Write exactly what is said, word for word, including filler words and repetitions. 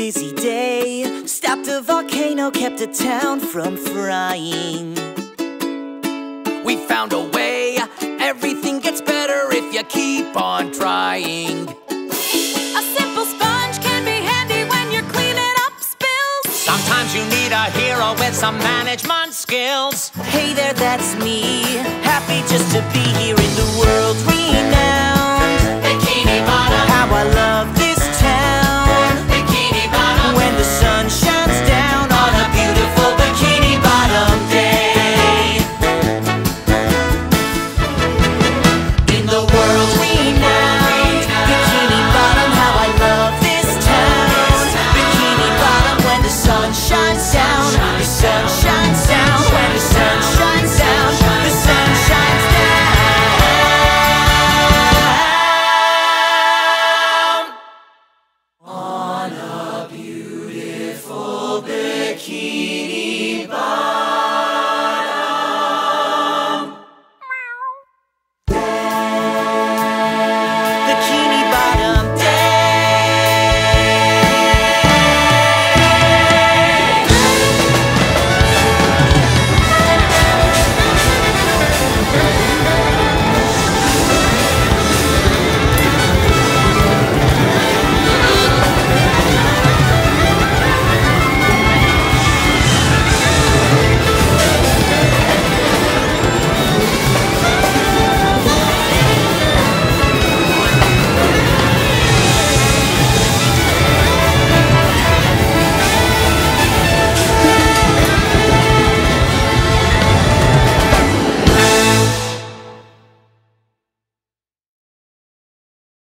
busy day stopped a volcano, kept a town from frying. We found a way, everything gets better if you keep on trying. A simple sponge can be handy when you're cleaning up spills. Sometimes you need a hero with some management skills. Hey there, that's me, happy just to be here.